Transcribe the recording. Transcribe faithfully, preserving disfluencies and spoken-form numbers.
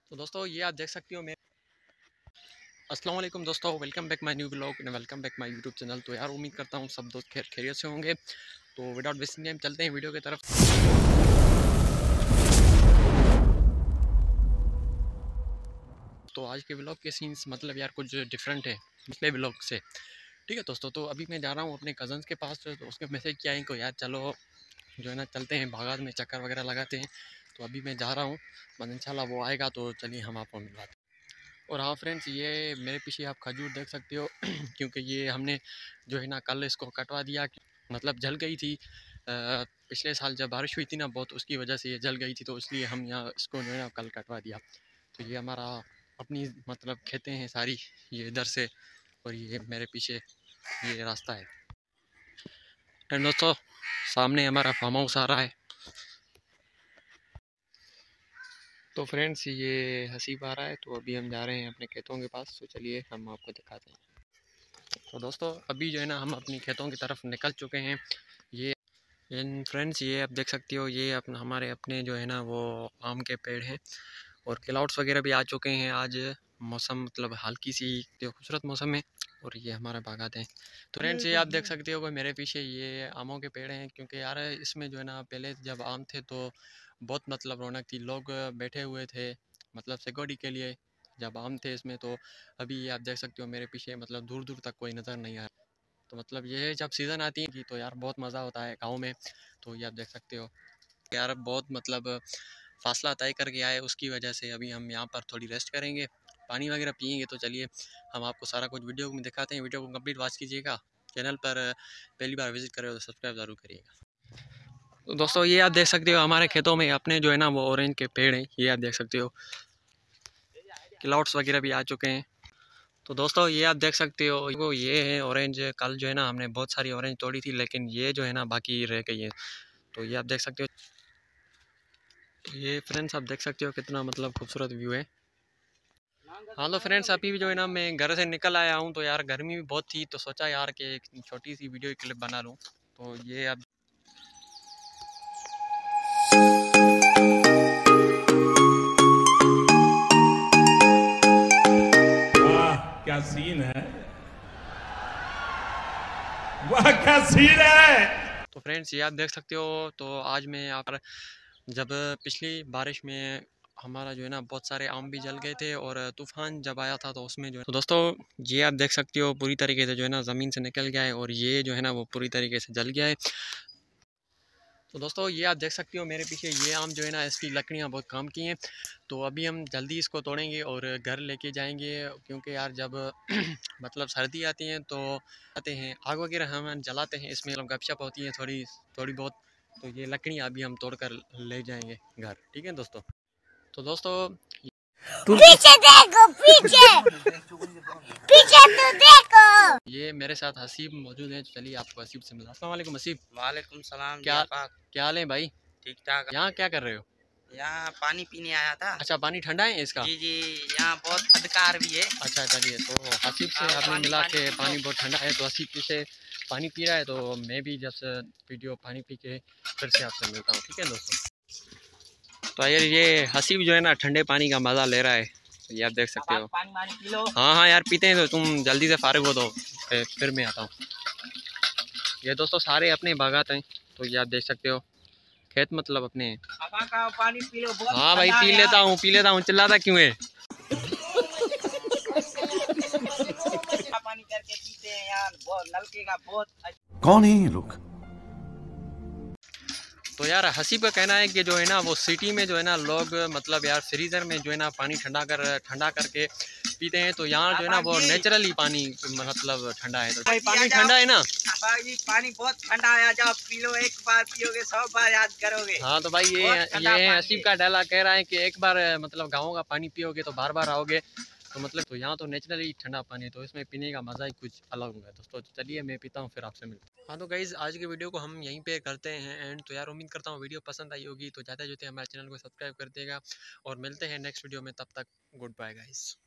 तो दोस्तों ये आप देख सकते हो मैं अस्सलाम वालेकुम दोस्तों, welcome back my new blog and welcome back my YouTube channel. तो यार उम्मीद करता हूँ सब दोस्त खैर खैरियत से होंगे। तो विदाउट वेस्टिंग टाइम चलते हैं वीडियो की तरफ। तो आज के ब्लॉग के सीन्स मतलब यार कुछ डिफरेंट है पिछले ब्लॉग से। ठीक है दोस्तों, तो अभी मैं जा रहा हूँ अपने कज़न्स के पास। तो उसके मैसेज किया इनको यार चलो जो है ना चलते हैं बागात में, चक्कर वगैरह लगाते हैं। तो अभी मैं जा रहा हूँ, बस इंशाल्लाह वो आएगा तो चलिए हम आपको मिलवाते हैं। और हाँ फ्रेंड्स, ये मेरे पीछे आप खजूर देख सकते हो क्योंकि ये हमने जो है ना कल इसको कटवा दिया, मतलब जल गई थी। अ, पिछले साल जब बारिश हुई थी ना बहुत, उसकी वजह से ये जल गई थी, तो इसलिए हम यहाँ इसको जो है ना कल कटवा दिया। तो ये हमारा अपनी मतलब खेतें हैं सारी, ये इधर से, और ये मेरे पीछे ये रास्ता है। एंड दोस्तों सामने हमारा फार्म हाउस आ रहा है। तो फ्रेंड्स ये हसीब आ रहा है, तो अभी हम जा रहे हैं अपने खेतों के पास। तो चलिए हम आपको दिखाते हैं। तो दोस्तों अभी जो है ना हम अपनी खेतों की तरफ निकल चुके हैं। ये इन फ्रेंड्स ये आप देख सकते हो, ये अपना हमारे अपने जो है ना वो आम के पेड़ हैं, और क्लाउड्स वगैरह भी आ चुके हैं। आज मौसम मतलब हल्की सी जो खूबसूरत मौसम है, और ये हमारे बागात हैं। तो फ्रेंड्स ये आप देख सकते हो कि मेरे पीछे ये आमों के पेड़ हैं, क्योंकि यार इसमें जो है ना पहले जब आम थे तो बहुत मतलब रौनक थी, लोग बैठे हुए थे मतलब सिक्योरिटी के लिए जब आम थे इसमें। तो अभी ये आप देख सकते हो मेरे पीछे मतलब दूर दूर तक कोई नज़र नहीं आ रहा। तो मतलब ये जब सीज़न आती है तो यार बहुत मज़ा होता है गाँव में। तो ये आप देख सकते हो यार बहुत मतलब फासला तय करके आए, उसकी वजह से अभी हम यहाँ पर थोड़ी रेस्ट करेंगे, पानी वगैरह पियेंगे। तो चलिए हम आपको सारा कुछ वीडियो में दिखाते हैं। वीडियो को कंप्लीट वॉच कीजिएगा। चैनल पर पहली बार विजिट करें तो सब्सक्राइब ज़रूर करिएगा। तो दोस्तों ये आप देख सकते हो हमारे खेतों में अपने जो है ना वो ऑरेंज के पेड़ हैं, ये आप देख सकते हो। क्लाउड्स वगैरह भी आ चुके हैं। तो दोस्तों ये आप देख सकते हो वो ये है ऑरेंज। कल जो है ना हमने बहुत सारी ऑरेंज तोड़ी थी, लेकिन ये जो है ना बाकी रह गई है। तो ये आप देख सकते हो। तो ये फ्रेंड्स आप देख सकते हो कितना मतलब खूबसूरत व्यू है। हाँ तो फ्रेंड्स अभी भी जो है ना मैं घर से निकल आया हूँ, तो यार गर्मी भी बहुत थी, तो सोचा यार कि एक छोटी सी वीडियो क्लिप बना लूँ। तो ये अब क्या सीन है, वाह क्या सीन है। तो फ्रेंड्स ये आप देख सकते हो। तो आज मैं यहाँ पर जब पिछली बारिश में हमारा जो है ना बहुत सारे आम भी जल गए थे, और तूफान जब आया था तो उसमें जो है तो दोस्तों ये आप देख सकते हो पूरी तरीके से जो है ना ज़मीन से निकल गया है, और ये जो है ना वो पूरी तरीके से जल गया है। तो दोस्तों ये आप देख सकते हो मेरे पीछे ये आम जो है ना इसकी लकड़ियाँ बहुत काम की हैं। तो अभी हम जल्दी इसको तोड़ेंगे और घर लेके जाएंगे, क्योंकि यार जब मतलब सर्दी आती है तो आते हैं आग वगैरह हम जलाते हैं, इसमें मतलब गपशप होती है थोड़ी थोड़ी बहुत। तो ये लकड़ियाँ अभी हम तोड़ कर ले जाएंगे घर। ठीक है दोस्तों। तो दोस्तों पीछे देखो, पीछे पीछे तो देखो। ये मेरे साथ हसीब मौजूद है, चलिए आपको हसीब से मिला। अस्सलाम वालेकुम हसीब। वालेकुम सलाम। क्या क्या क्या हाल है भाई? ठीक ठाक। यहाँ क्या कर रहे हो? यहाँ पानी पीने आया था। अच्छा पानी ठंडा है इसका? जी जी, यहाँ बहुत खदकार भी है। अच्छा चलिए, तो हसीब से हाँ, आपने पानी- मिला पानी के पी पानी लो। बहुत ठंडा है, तो हसीब से पानी पी रहा है। तो मैं भी जब से वीडियो पानी पी के फिर से आपसे मिलता हूँ। ठीक है दोस्तों। तो यार ये हसीब जो है ना ठंडे पानी का मज़ा ले रहा है, तो ये आप देख सकते अब हो। आप पानी वानी पी लो। हाँ हाँ यार पीते हैं, तो तुम जल्दी से फारिग हो दो फिर फिर मैं आता हूँ। ये दोस्तों सारे अपने बागात हैं, तो ये आप देख सकते हो खेत मतलब अपने हैं। अब का पानी पी लो, बहुत हाँ भाई ठंडा पी है लेता यार। हूँ पी लेता हूँ, चिल्लाता क्यों है? पानी करके पीते हैं यार, बहुत नलके का बहुत अच्छा। कौन है ये लोग? तो यार हसीब का कहना है कि जो है ना वो सिटी में जो है ना लोग मतलब यार फ्रीज़र में जो है ना पानी ठंडा कर ठंडा करके पीते हैं, तो यहाँ जो है ना वो नेचुरली पानी मतलब ठंडा है। तो भाई पानी ठंडा है ना? भाई पानी बहुत ठंडा है, जाओ पी लो, एक बार पियोगे सौ बार याद करोगे। हाँ तो भाई ये बहुत ठंडा ये पानी हसीब है। का डायलॉग कह रहा है कि एक बार मतलब गाँव का पानी पियोगे तो बार बार आओगे। तो मतलब तो यहाँ तो नेचुरली ठंडा पानी है, तो इसमें पीने का मज़ा ही कुछ अलग होगा दोस्तों। चलिए मैं पीता हूँ फिर आपसे मिलता हूँ। हाँ तो गाइज़ आज की वीडियो को हम यहीं पे करते हैं एंड। तो यार उम्मीद करता हूँ वीडियो पसंद आई होगी, तो ज़्यादा जो हमारे चैनल को सब्सक्राइब कर देगा, और मिलते हैं नेक्स्ट वीडियो में। तब तक गुड बाय गाइज़।